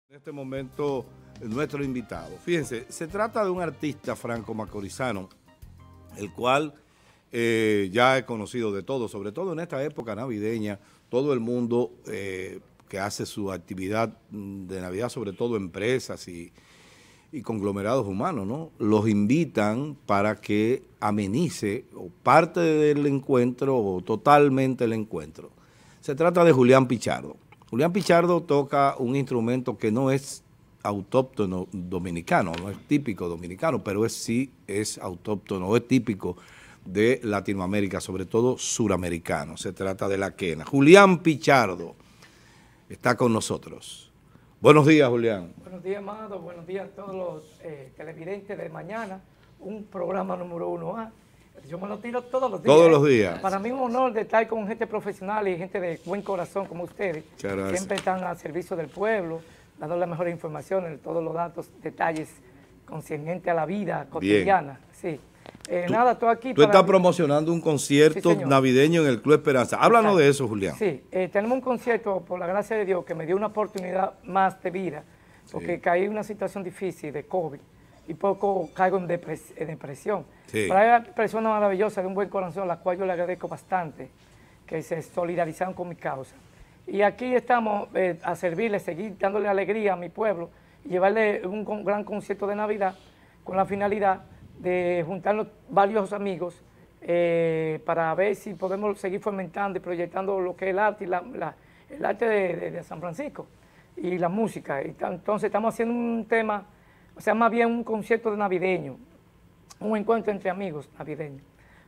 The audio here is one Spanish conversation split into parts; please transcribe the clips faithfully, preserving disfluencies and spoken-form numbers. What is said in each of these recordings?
En este momento, nuestro invitado. Fíjense, se trata de un artista franco-macorizano, el cual eh, ya he conocido de todo, sobre todo en esta época navideña, todo el mundo eh, que hace su actividad de Navidad, sobre todo empresas y, y conglomerados humanos, ¿no? Los invitan para que amenice o parte del encuentro o totalmente el encuentro. Se trata de Julián Pichardo. Julián Pichardo toca un instrumento que no es autóctono dominicano, no es típico dominicano, pero es, sí es autóctono, es típico de Latinoamérica, sobre todo suramericano. Se trata de la quena. Julián Pichardo está con nosotros. Buenos días, Julián. Buenos días, Amado. Buenos días a todos los eh, televidentes de mañana. Un programa número uno A. Yo me lo tiro todos los días. Todos los días. Para mí es un honor de estar con gente profesional y gente de buen corazón como ustedes. Muchas gracias. Siempre están al servicio del pueblo, dando las mejores informaciones, todos los datos, detalles concernientes a la vida cotidiana. Bien. Sí. Eh, tú, nada, estoy aquí Tú para... estás promocionando un concierto sí, navideño en el Club Esperanza. Háblanos Exacto. de eso, Julián. Sí, eh, tenemos un concierto, por la gracia de Dios, que me dio una oportunidad más de vida, porque sí. caí en una situación difícil de COVID y poco caigo en, depres en depresión. Sí. Pero hay personas maravillosas de un buen corazón, a las cuales yo le agradezco bastante, que se solidarizaron con mi causa. Y aquí estamos eh, a servirle, seguir dándole alegría a mi pueblo y llevarle un con, gran concierto de Navidad con la finalidad de juntarnos varios amigos eh, para ver si podemos seguir fomentando y proyectando lo que es el arte, y la, la, el arte de, de, de San Francisco y la música. Y entonces estamos haciendo un tema, o sea, más bien un concierto de navideño, un encuentro entre amigos navideños,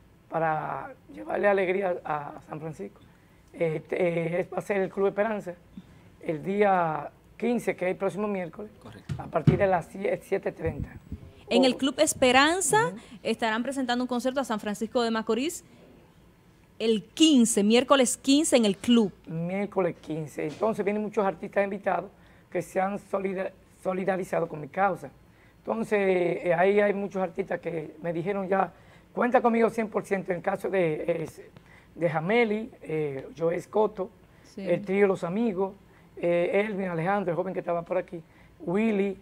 para llevarle alegría a San Francisco. Eh, eh, va a ser el Club Esperanza el día quince, que es el próximo miércoles, Correcto. a partir de las siete treinta. En el Club Esperanza uh-huh. estarán presentando un concierto a San Francisco de Macorís el quince, miércoles quince en el club. Miércoles quince. Entonces vienen muchos artistas invitados que se han solidar, solidarizado con mi causa. Entonces eh, ahí hay muchos artistas que me dijeron ya, cuenta conmigo cien por ciento en el caso de, eh, de Jameli, eh, Joel Escoto, sí. el trío Los Amigos, eh, Elvin Alejandro, el joven que estaba por aquí, Willy,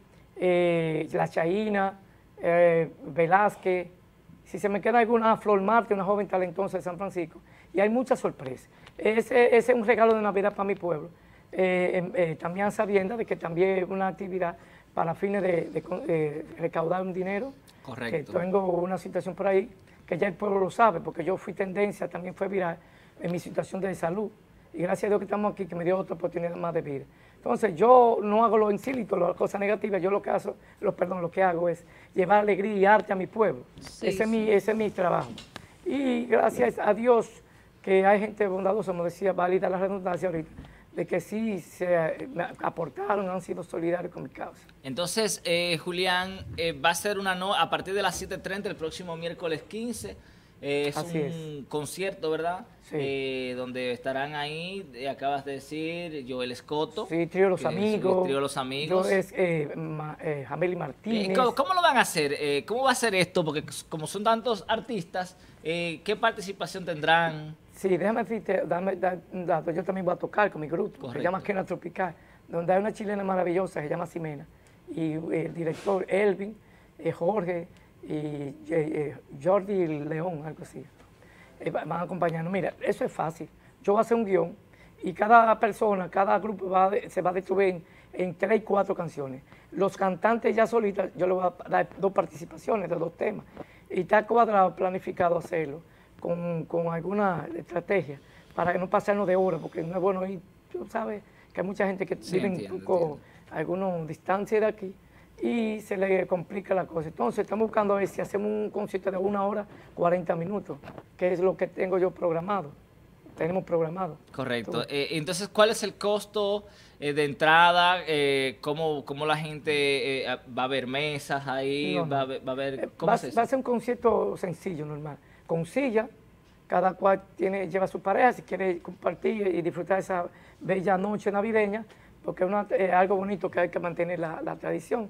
eh, La Chaína, Eh, Velázquez, si se me queda alguna, Flor Marte, una joven talentosa de San Francisco, y hay muchas sorpresas. Ese, ese es un regalo de Navidad para mi pueblo, eh, eh, también sabiendo de que también es una actividad para fines de, de, de recaudar un dinero. Correcto. Que tengo una situación por ahí que ya el pueblo lo sabe, porque yo fui tendencia, también fue viral en mi situación de salud, y gracias a Dios que estamos aquí, que me dio otra oportunidad más de vida. Entonces, yo no hago lo insólito, las cosas negativas, yo lo que hago, lo, perdón, lo que hago es llevar alegría y arte a mi pueblo. Sí, ese, sí. Es mi, ese es mi trabajo. Y gracias a Dios que hay gente bondadosa, como decía, válida la redundancia ahorita, de que sí se me aportaron, han sido solidarios con mi causa. Entonces, eh, Julián, eh, va a ser una no a partir de las siete treinta el próximo miércoles quince. Eh, es Así un es. concierto, ¿verdad? Sí. Eh, donde estarán ahí, eh, acabas de decir, Joel Escoto. Sí, Trío Los Amigos. El Trío Los Amigos. Yo es eh, ma, eh, Jameli Martínez. ¿Cómo, ¿Cómo lo van a hacer? Eh, ¿Cómo va a ser esto? Porque como son tantos artistas, eh, ¿qué participación tendrán? Sí, déjame decirte, dame, dame un dato. Yo también voy a tocar con mi grupo, Correcto. Se llama Quena Tropical, donde hay una chilena maravillosa, se llama Ximena, y eh, el director Elvin, eh, Jorge y eh, eh, Jordi León, algo así. Eh, van acompañando. Mira, eso es fácil. Yo voy a hacer un guión y cada persona, cada grupo va de, se va a distribuir en, en tres y cuatro canciones. Los cantantes ya solitas, yo les voy a dar dos participaciones de dos temas. Y está cuadrado, planificado hacerlo con, con alguna estrategia para que no pasarnos de hora, porque no es bueno ir, tú sabes que hay mucha gente que sí, vive entiendo, un poco, alguna distancia de aquí, y se le complica la cosa. Entonces estamos buscando a ver si hacemos un concierto de una hora, cuarenta minutos, que es lo que tengo yo programado. Tenemos programado. Correcto. Eh, entonces, ¿cuál es el costo eh, de entrada? Eh, ¿cómo, ¿Cómo la gente eh, va a ver mesas ahí? No, no. ¿Va, a ver, va a ver cómo va, es eso? Va a ser un concierto sencillo, normal, con silla. Cada cual tiene, lleva a su pareja si quiere compartir y disfrutar de esa bella noche navideña, porque es una, eh, algo bonito que hay que mantener la, la tradición.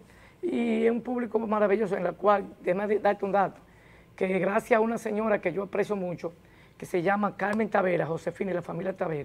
Y es un público maravilloso en el cual, déjame darte un dato, que gracias a una señora que yo aprecio mucho, que se llama Carmen Tavera, Josefina y la familia Tavera,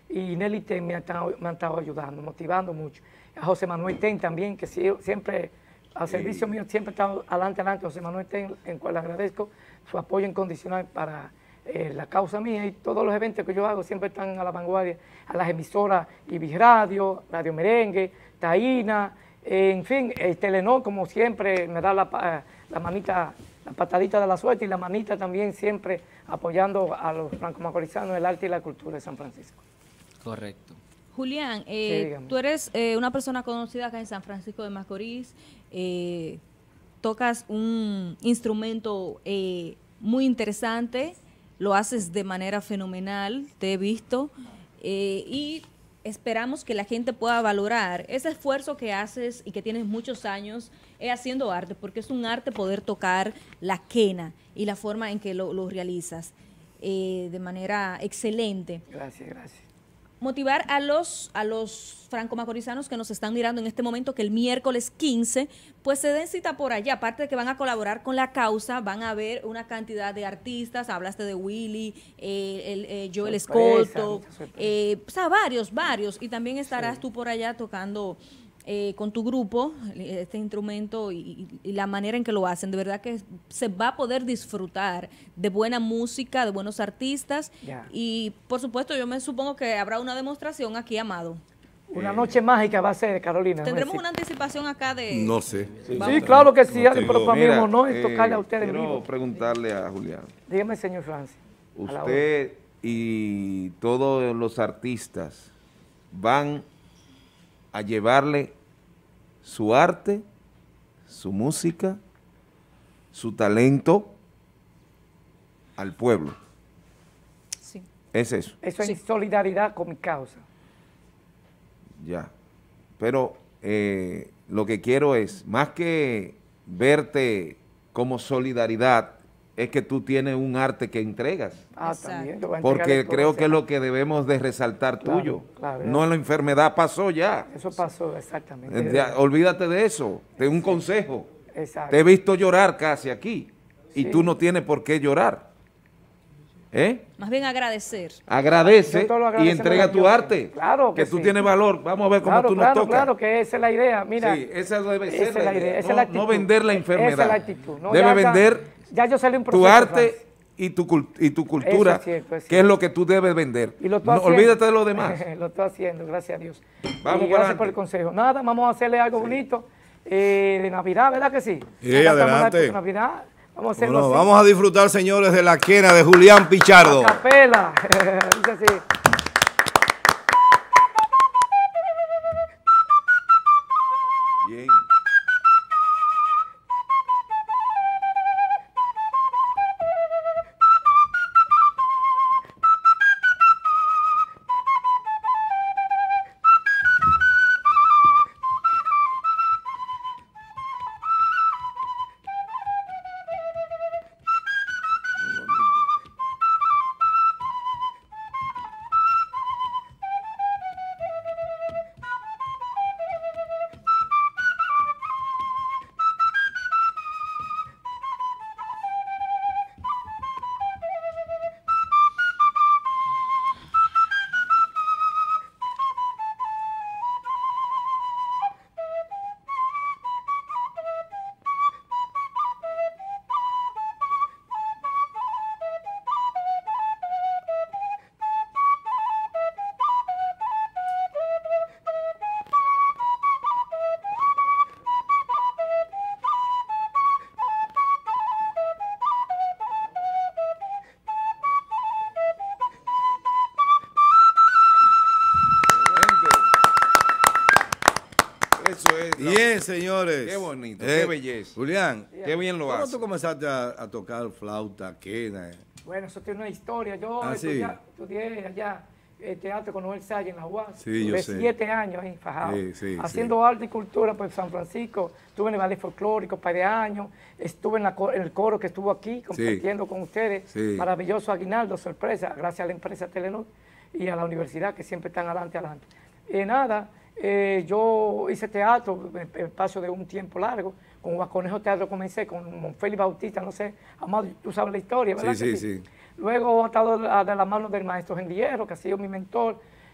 y Nelly Ten me han, estado, me han estado ayudando, motivando mucho. A José Manuel Ten también, que sí, siempre, al servicio mío, siempre ha estado adelante, adelante. José Manuel Ten, en cual le agradezco su apoyo incondicional para eh, la causa mía, y todos los eventos que yo hago siempre están a la vanguardia, a las emisoras Ibis Radio, Radio Merengue, Taína, eh, en fin, el Telenor, como siempre, me da la, la manita, la patadita de la suerte, y la manita también siempre apoyando a los franco-macorizanos, el arte y la cultura de San Francisco. Correcto. Julián, eh, sí, tú eres eh, una persona conocida acá en San Francisco de Macorís, eh, tocas un instrumento eh, muy interesante, lo haces de manera fenomenal, te he visto, eh, y esperamos que la gente pueda valorar ese esfuerzo que haces y que tienes muchos años eh, haciendo arte, porque es un arte poder tocar la quena y la forma en que lo, lo realizas eh, de manera excelente. Gracias, gracias. Motivar a los a los franco-macorizanos que nos están mirando en este momento que el miércoles quince pues se den cita por allá, aparte de que van a colaborar con la causa, van a ver una cantidad de artistas, hablaste de Willy, eh, el, eh, Joel Escolto, eh, o sea, varios, varios, y también estarás sí. tú por allá tocando eh, con tu grupo este instrumento y, y, y la manera en que lo hacen. De verdad que se va a poder disfrutar de buena música, de buenos artistas, yeah. y por supuesto yo me supongo que habrá una demostración aquí, Amado. Una noche mágica va a ser, Carolina. ¿Tendremos una anticipación acá de...? No sé. Sí, sí claro que sí, no pero para mí no es tocarle eh, a usted en vivo. Quiero preguntarle a Julián. Dígame, señor Francis. Usted y todos los artistas van a llevarle su arte, su música, su talento al pueblo. Sí. ¿Es eso? Eso es sí. solidaridad con mi causa. Ya. Pero eh, lo que quiero es, más que verte como solidaridad, es que tú tienes un arte que entregas. Ah, también. Porque creo que es lo que debemos de resaltar claro, tuyo. Claro, no, la enfermedad pasó ya. Eso pasó, exactamente. Ya, olvídate de eso. Te un consejo. Exacto. Te he visto llorar casi aquí. Y sí. tú no tienes por qué llorar. ¿Eh? Más bien agradecer. Agradece y entrega tu arte. Claro que, que tú sí. tienes valor. Vamos a ver cómo claro, tú nos claro, tocas. Claro, que esa es la idea. Mira, sí, esa debe ser esa la, la idea. idea. Esa No, es la actitud. no vender la enfermedad. Esa es la actitud. No, debe ya, vender ya, ya yo salí un proceso, tu arte Francis. y tu, y tu cultura, es cierto, es que es lo que tú debes vender. Y lo no, haciendo. Olvídate de lo demás. Lo estoy haciendo, gracias a Dios. Vamos y gracias por el consejo. Nada, vamos a hacerle algo sí. bonito eh, de Navidad, ¿verdad que sí? Sí, adelante. Navidad. Vamos a hacerlo bueno, así. Vamos a disfrutar, señores, de la quena de Julián Pichardo. A capela. Dice así. Bien. Eso es. Bien, señores. Qué bonito, eh, qué belleza. Julián, qué bien lo ¿cómo hace? tú comenzaste a, a tocar flauta, quena? Bueno, eso tiene una historia. Yo ah, estudié, sí. estudié allá el teatro con Noel Salle en la U A S. Sí, yo sé. siete años ahí, fajado. Sí, sí, haciendo sí. arte y cultura por San Francisco. Estuve en el ballet folclórico un par de años. Estuve en, la, en el coro que estuvo aquí compartiendo sí. con ustedes. Sí. Maravilloso aguinaldo, sorpresa, gracias a la empresa Telenor y a la universidad que siempre están adelante, adelante. Y nada, eh, yo hice teatro, el paso de un tiempo largo. Con Guaconejo Teatro comencé, con Monfélix Bautista, no sé, Amado, tú sabes la historia, ¿verdad? Sí, sí, sí. Luego he estado de la mano del maestro Gendillero, que ha sido mi mentor,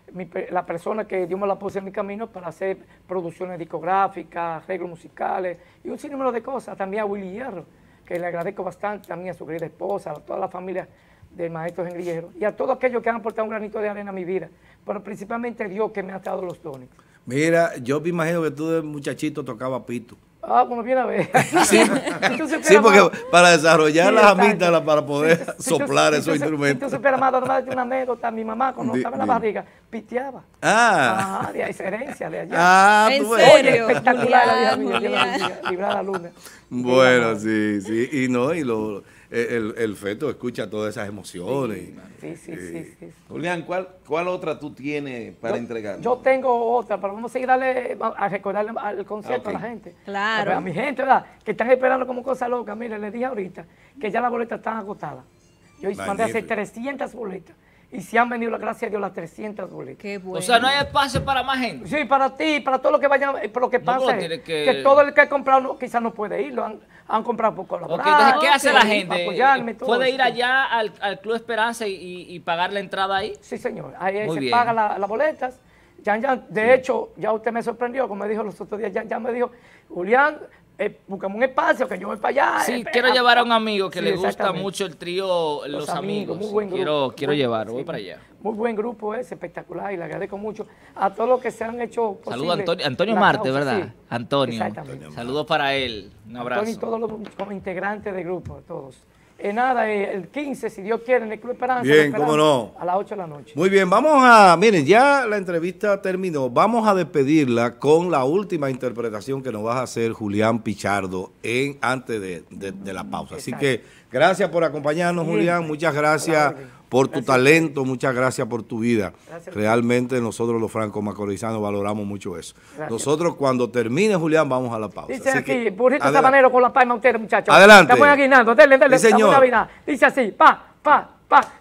mi, la persona que Dios me la puso en mi camino para hacer producciones discográficas, arreglos musicales y un sinnúmero de cosas. También a Willy Hierro, que le agradezco bastante, también a su querida esposa, a toda la familia del maestro Henry Hierro y a todos aquellos que han aportado un granito de arena a mi vida, pero principalmente Dios que me ha dado los dones. Mira, yo me imagino que tú de muchachito tocaba pito. Ah, como viene a ver. Sí, sí, porque para desarrollar sí, las amígdalas, para poder sí, sí, soplar esos instrumentos. Entonces, pero amado, además de una anécdota, mi mamá cuando estaba en la barriga, piteaba. Ah. Ah, de ahí es herencia, de allá. Ah, ¿En tú serio? Espectacular la vida mía, Dios la bendiga, librar la luna. Bueno, sí, sí, y no, y lo... El, el feto escucha todas esas emociones. Sí, sí, sí. sí, sí. Julián, ¿cuál, ¿cuál otra tú tienes para yo, entregar? Yo tengo otra, pero vamos a seguir darle, a recordarle al concierto okay. a la gente. Claro. A, a mi gente, ¿verdad? Que están esperando como cosa loca. Mire, les dije ahorita que ya las boletas están agotadas. Yo mandé a hacer trescientas boletas. Y se han vendido, gracias a Dios, las trescientas boletas. Qué bueno. O sea, no hay espacio para más gente. Sí, para ti, para todo lo que vayan. Pero lo que no, pasa es que... que todo el que ha comprado no, quizás no puede ir. Lo han, han comprado por colaborar. Okay, entonces, ¿qué hace sí, la gente? Apoyarme, todo ¿Puede eso. ir allá al, al Club Esperanza y, y, y pagar la entrada ahí? Sí, señor. Ahí Muy se bien. pagan las la boletas. Ya, ya, de sí. hecho, ya usted me sorprendió, como me dijo los otros días, ya, ya me dijo, Julián, eh, buscamos un espacio que yo voy para allá. Sí, eh, quiero a, llevar a un amigo que sí, le gusta mucho el trío Los, los Amigos. Muy buen grupo. Quiero, quiero muy, llevarlo, sí, voy para allá. Muy buen grupo ese, espectacular, y le agradezco mucho a todos los que se han hecho posible. Saludos a Antonio, Antonio Marte, causa, ¿verdad? Sí, Antonio. Exactamente. Saludos para él. Un abrazo. Antonio y todos los como integrantes del grupo, todos. Eh, nada, eh, el quince, si Dios quiere, en el Club Esperanza. Bien, cómo no. A las ocho de la noche. Muy bien, vamos a, miren, ya la entrevista terminó. Vamos a despedirla con la última interpretación que nos va a hacer Julián Pichardo en, antes de, de, de la pausa. Así Exacto. que gracias por acompañarnos, bien, Julián. Muchas gracias por tu gracias. talento, muchas gracias por tu vida. Gracias. Realmente nosotros los franco-macorizanos valoramos mucho eso. Gracias. Nosotros cuando termine, Julián, vamos a la pausa. Dice así aquí, burrito sabanero con la palma ustedes, muchachos. Adelante. Estamos aguinando, denle, denle. Sí, señor. Dice así, pa, pa, pa.